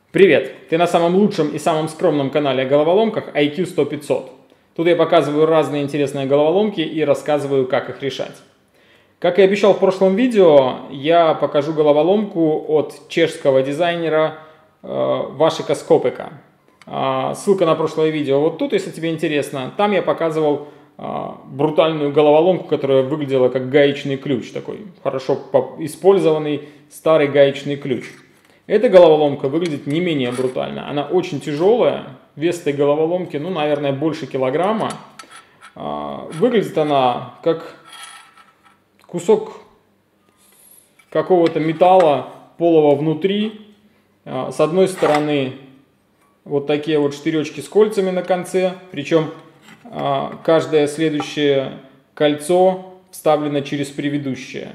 Привет! Ты на самом лучшем и самом скромном канале о головоломках IQ 100-500. Тут я показываю разные интересные головоломки и рассказываю, как их решать. Как и обещал в прошлом видео, я покажу головоломку от чешского дизайнера Vašeka Skopeka. Ссылка на прошлое видео вот тут, если тебе интересно. Там я показывал брутальную головоломку, которая выглядела как гаечный ключ. Такой хорошо использованный старый гаечный ключ. Эта головоломка выглядит не менее брутально. Она очень тяжелая. Вес этой головоломки, наверное, больше килограмма. Выглядит она как кусок какого-то металла полого внутри. С одной стороны вот такие вот штыречки с кольцами на конце. Причем каждое следующее кольцо вставлено через предыдущее.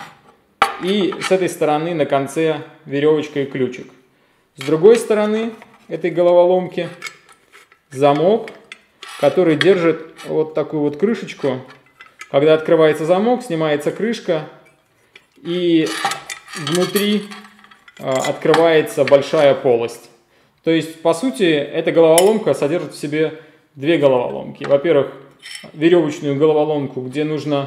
И с этой стороны на конце веревочка и ключик. С другой стороны этой головоломки замок, который держит вот такую вот крышечку. Когда открывается замок, снимается крышка, и внутри открывается большая полость. То есть, по сути, эта головоломка содержит в себе две головоломки. Во-первых, веревочную головоломку, где нужно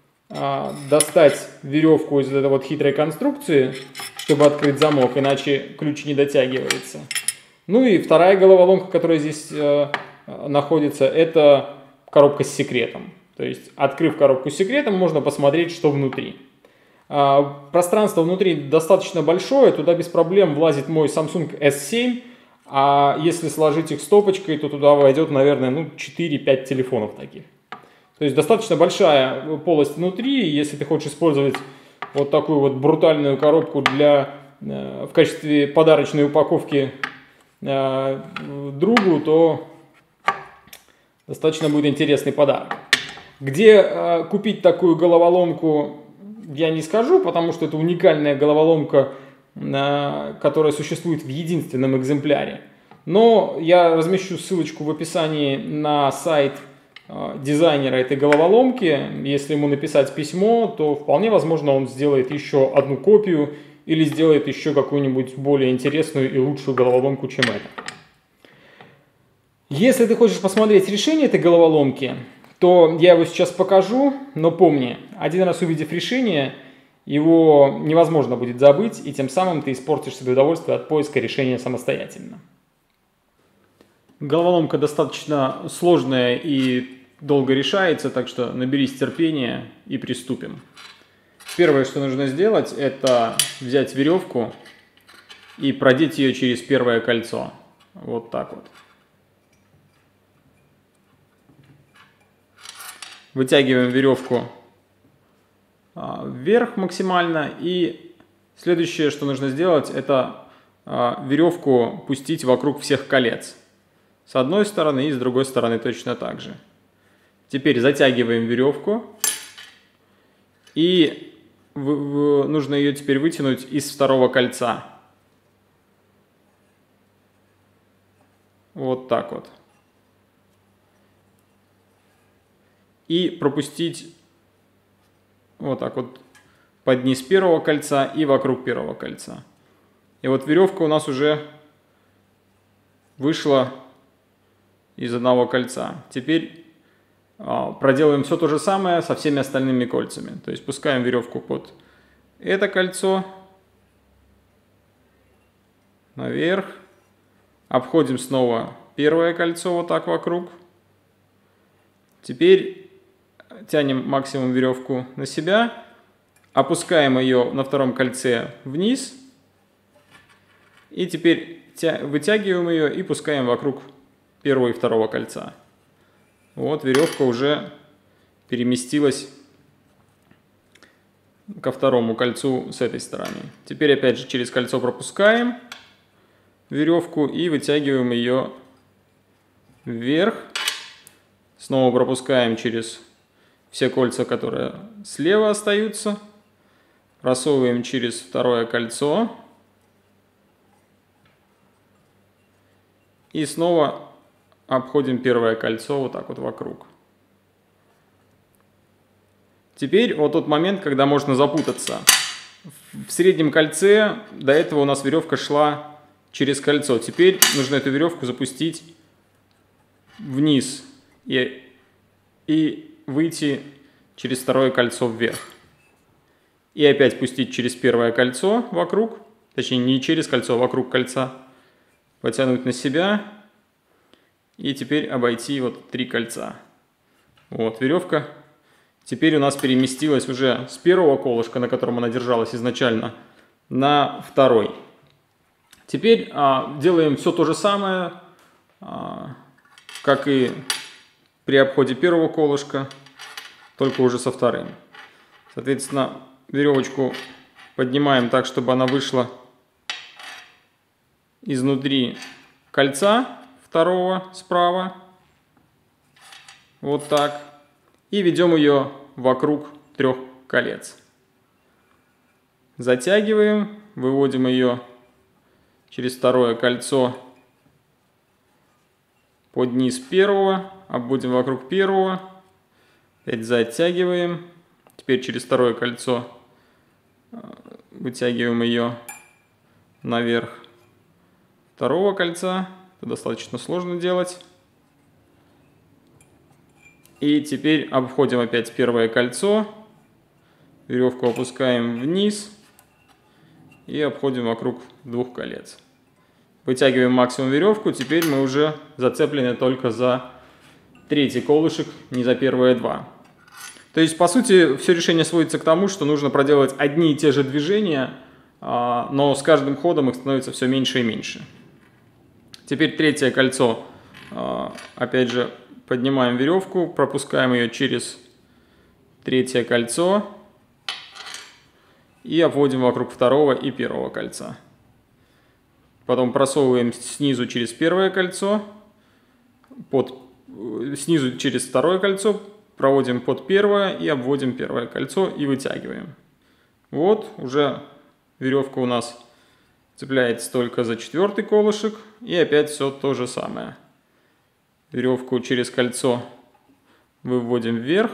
достать веревку из этой вот хитрой конструкции, чтобы открыть замок, иначе ключ не дотягивается. Ну и вторая головоломка, которая здесь находится, это коробка с секретом. То есть, открыв коробку с секретом, можно посмотреть, что внутри. Пространство внутри достаточно большое, туда без проблем влазит мой Samsung S7, а если сложить их стопочкой, то туда войдет, наверное, 4-5 телефонов таких. То есть достаточно большая полость внутри. Если ты хочешь использовать вот такую вот брутальную коробку в качестве подарочной упаковки другу, то достаточно будет интересный подарок. Где купить такую головоломку, я не скажу, потому что это уникальная головоломка, которая существует в единственном экземпляре. Но я размещу ссылочку в описании на сайт дизайнера этой головоломки. Если ему написать письмо, то вполне возможно он сделает еще одну копию или сделает еще какую-нибудь более интересную и лучшую головоломку, чем эта. Если ты хочешь посмотреть решение этой головоломки, то я его сейчас покажу, но помни, один раз увидев решение, его невозможно будет забыть, и тем самым ты испортишь себе удовольствие от поиска решения самостоятельно. Головоломка достаточно сложная и долго решается, так что наберись терпения и приступим. Первое, что нужно сделать, это взять веревку и продеть ее через первое кольцо. Вот так вот. Вытягиваем веревку вверх максимально. И следующее, что нужно сделать, это веревку пустить вокруг всех колец. С одной стороны и с другой стороны точно так же. Теперь затягиваем веревку. И нужно ее теперь вытянуть из второго кольца. Вот так вот. И пропустить вот так вот под низ первого кольца и вокруг первого кольца. И вот веревка у нас уже вышла из одного кольца. Теперь проделаем все то же самое со всеми остальными кольцами. То есть пускаем веревку под это кольцо, наверх, обходим снова первое кольцо вот так вокруг. Теперь тянем максимум веревку на себя, опускаем ее на втором кольце вниз, и теперь вытягиваем ее и пускаем вокруг первого и второго кольца. Вот веревка уже переместилась ко второму кольцу с этой стороны. Теперь опять же через кольцо пропускаем веревку и вытягиваем ее вверх. Снова пропускаем через все кольца, которые слева остаются. Просовываем через второе кольцо. И снова обходим первое кольцо вот так вот вокруг. Теперь вот тот момент, когда можно запутаться. В среднем кольце до этого у нас веревка шла через кольцо. Теперь нужно эту веревку запустить вниз и выйти через второе кольцо вверх. И опять пустить через первое кольцо вокруг, точнее не через кольцо, а вокруг кольца. Потянуть на себя и теперь обойти вот 3 кольца. Вот веревка теперь у нас переместилась уже с первого колышка, на котором она держалась изначально, на второй. Теперь делаем все то же самое, как и при обходе первого колышка, только уже со вторым. Соответственно, веревочку поднимаем так, чтобы она вышла изнутри кольца второго справа. Вот так. И ведем ее вокруг 3 колец. Затягиваем, выводим ее через второе кольцо под низ первого, обводим вокруг первого, опять затягиваем, теперь через второе кольцо вытягиваем ее наверх второго кольца, это достаточно сложно делать. И теперь обходим опять первое кольцо, веревку опускаем вниз и обходим вокруг 2 колец. Вытягиваем максимум веревку, теперь мы уже зацеплены только за 3-й колышек, не за первые 2. То есть, по сути, все решение сводится к тому, что нужно проделать одни и те же движения, но с каждым ходом их становится все меньше и меньше. Теперь 3-е кольцо, опять же, поднимаем веревку, пропускаем ее через 3-е кольцо и обводим вокруг 2-го и 1-го кольца. Потом просовываем снизу через 1-е кольцо, снизу через 2-е кольцо, проводим под 1-е и обводим 1-е кольцо и вытягиваем. Вот, уже веревка у нас цепляется только за 4-й колышек, и опять все то же самое. Веревку через кольцо выводим вверх,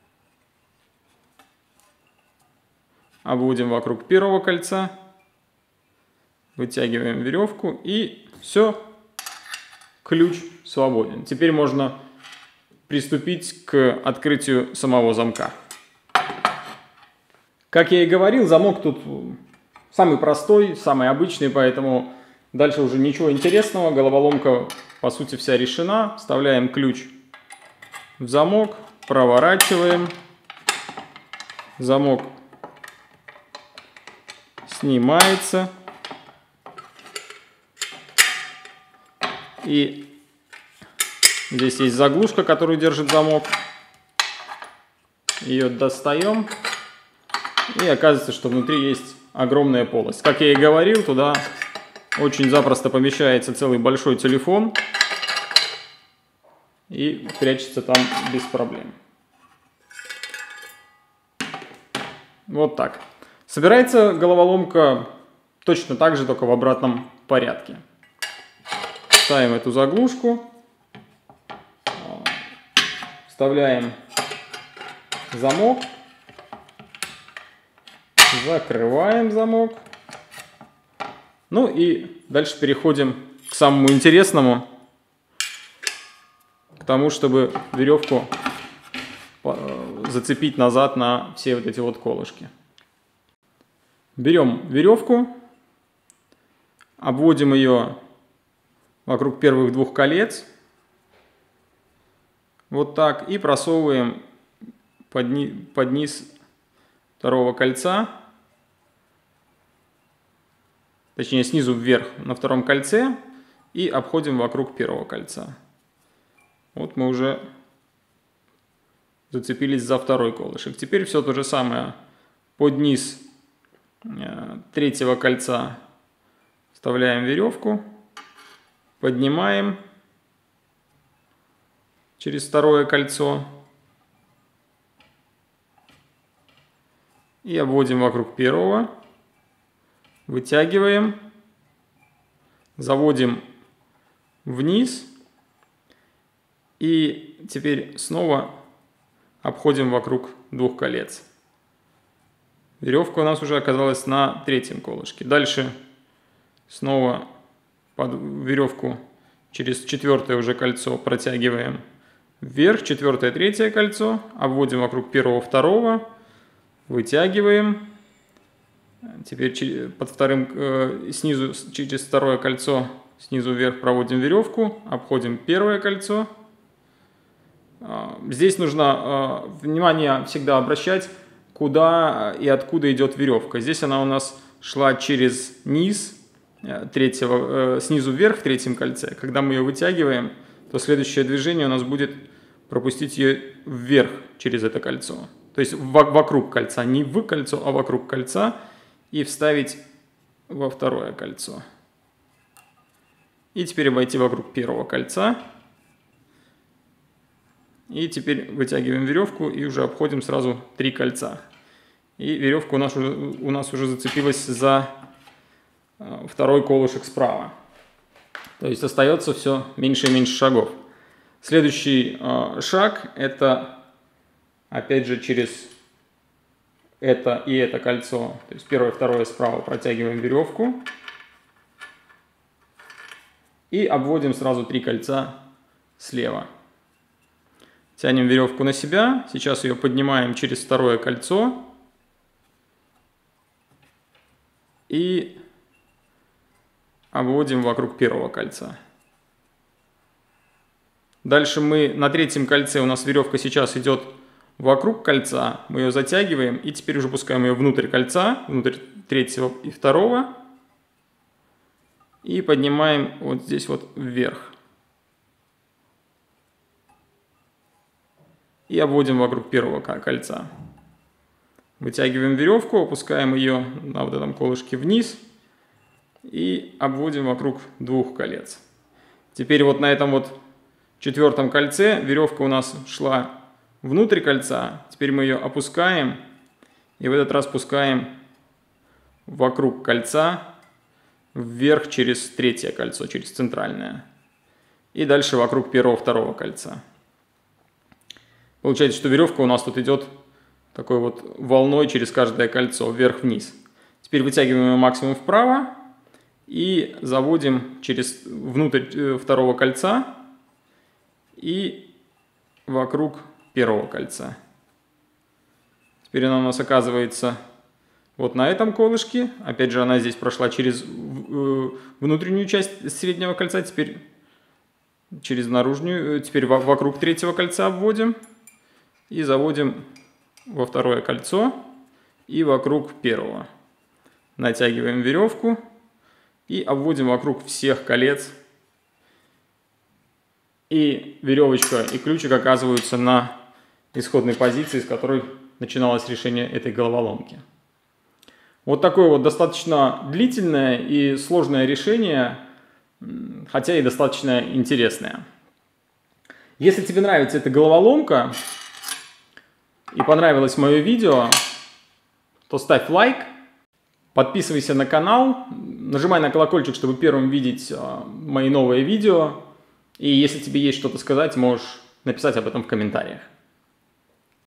обводим вокруг 1-го кольца, вытягиваем веревку и все, ключ свободен. Теперь можно приступить к открытию самого замка. Как я и говорил, замок тут самый простой, самый обычный, поэтому дальше уже ничего интересного. Головоломка, по сути, вся решена. Вставляем ключ в замок, проворачиваем. Замок снимается. И здесь есть заглушка, которую держит замок. Ее достаем. И оказывается, что внутри есть огромная полость. Как я и говорил, туда очень запросто помещается целый большой телефон. И прячется там без проблем. Вот так. Собирается головоломка точно так же, только в обратном порядке. Ставим эту заглушку. Вставляем замок. Закрываем замок. Ну и дальше переходим к самому интересному. К тому, чтобы веревку зацепить назад на все вот эти вот колышки. Берем веревку, обводим ее вокруг первых 2 колец. Вот так. И просовываем под низ 2-го кольца. Точнее, снизу вверх на 2-м кольце. И обходим вокруг 1-го кольца. Вот мы уже зацепились за 2-й колышек. Теперь все то же самое. Под низ 3-го кольца вставляем веревку. Поднимаем через 2-е кольцо. И обводим вокруг 1-го. Вытягиваем. Заводим вниз. И теперь снова обходим вокруг 2 колец. Веревка у нас уже оказалась на 3-м колышке. Дальше снова под веревку через четвертое уже кольцо протягиваем вверх, четвертое, третье кольцо, обводим вокруг первого, второго, вытягиваем. Теперь под вторым, снизу через второе кольцо, снизу вверх проводим веревку, обходим первое кольцо. Здесь нужно внимание всегда обращать, куда и откуда идет веревка. Здесь она у нас шла через низ третьего, снизу вверх в третьем кольце. Когда мы ее вытягиваем, то следующее движение у нас будет пропустить ее вверх через это кольцо. То есть вокруг кольца, не в кольцо, а вокруг кольца, и вставить во второе кольцо. И теперь обойти вокруг первого кольца. И теперь вытягиваем веревку и уже обходим сразу 3 кольца. И веревка у нас уже зацепилась за второй колышек справа. То есть остается все меньше и меньше шагов. Следующий шаг — это опять же через это и это кольцо. То есть первое, второе справа протягиваем веревку. И обводим сразу 3 кольца слева. Тянем веревку на себя. Сейчас ее поднимаем через второе кольцо. И обводим вокруг первого кольца. Дальше мы на третьем кольце, у нас веревка сейчас идет вокруг кольца. Мы ее затягиваем и теперь уже пускаем ее внутрь кольца, внутрь третьего и второго. И поднимаем вот здесь вот вверх. И обводим вокруг первого кольца. Вытягиваем веревку, опускаем ее на вот этом колышке вниз и обводим вокруг 2 колец. Теперь вот на этом вот четвертом кольце веревка у нас шла внутрь кольца. Теперь мы ее опускаем и в этот раз пускаем вокруг кольца вверх через третье кольцо, через центральное. И дальше вокруг первого, второго кольца. Получается, что веревка у нас тут идет такой вот волной через каждое кольцо, вверх-вниз. Теперь вытягиваем ее максимум вправо и заводим внутрь второго кольца и вокруг первого кольца. Теперь она у нас оказывается вот на этом колышке. Опять же, она здесь прошла через внутреннюю часть среднего кольца, теперь через наружную, теперь вокруг третьего кольца обводим и заводим во второе кольцо и вокруг первого. Натягиваем веревку и обводим вокруг всех колец. И веревочка и ключик оказываются на исходной позиции, с которой начиналось решение этой головоломки. Вот такое вот достаточно длительное и сложное решение, хотя и достаточно интересное. Если тебе нравится эта головоломка и понравилось мое видео, то ставь лайк, подписывайся на канал, нажимай на колокольчик, чтобы первым видеть мои новые видео. И если тебе есть что-то сказать, можешь написать об этом в комментариях.